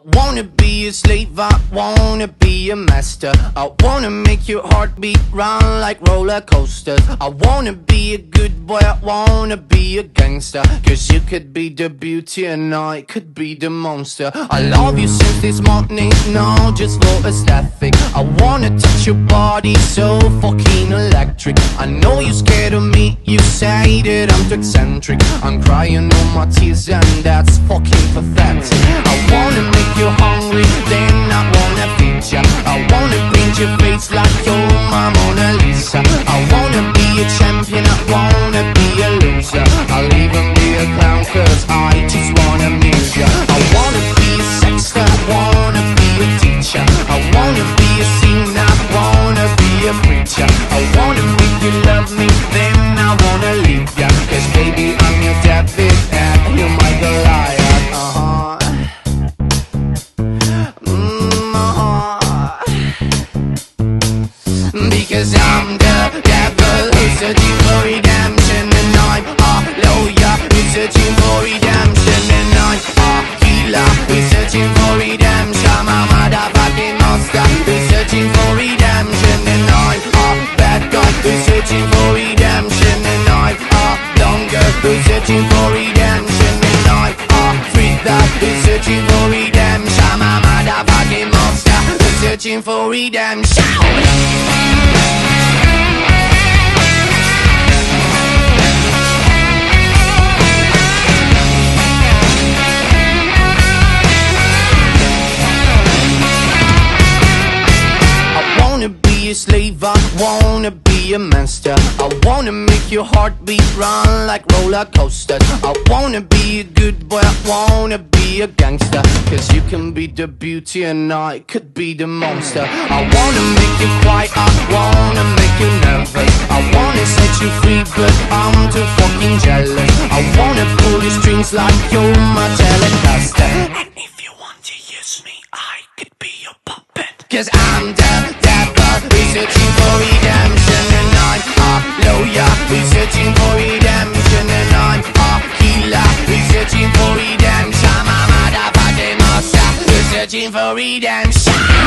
wanna be a slave, I wanna be a master. I wanna make your heartbeat run like roller coasters. I wanna be a good boy, I wanna be a gangster. Cause you could be the beauty and I could be the monster. I love you since this morning, no, just for aesthetic. I wanna touch your body so fucking electric. I know you're scared of me, you say that I'm too eccentric. I'm crying all my tears and that's fucking pathetic. I wanna make you hungry, then I wanna feed ya. I wanna paint your face like you're my Mona Lisa. I wanna be a champion, I wanna be a loser. I'll even be a clown cause I just wanna amuse ya. I wanna be a sexter, I wanna be a teacher. I wanna be a singer, I wanna be a preacher. I wanna make you love me, then I wanna leave ya. Cause baby I'm your David and you're my Goliath. Because I'm the devil who's searching for redemption, and I'm a lawyer who's searching for redemption, and I'm a healer who's searching for redemption. I'm a motherfucking monster who's searching for redemption, and I'm a bad guy who's searching for redemption, and I'm a blonde girl who's searching for redemption, and I'm a freak that who's searching for redemption. I'm a motherfucking monster who's searching for redemption. A slave, I wanna be a master. I wanna make your heartbeat run like roller coasters. I wanna be a good boy, I wanna be a gangster. Cause you can be the beauty and I could be the monster. I wanna make you quiet, I wanna make you nervous. I wanna set you free but I'm too fucking jealous. I wanna pull your strings like you're my Telecaster. And if you want to use me, I could be your puppet. Cause I'm the devil who's searching for redemption, and I'm a lawyer who's searching for redemption, and I'm a healer who's searching for redemption. I'm a motherfucking monster who's searching for redemption.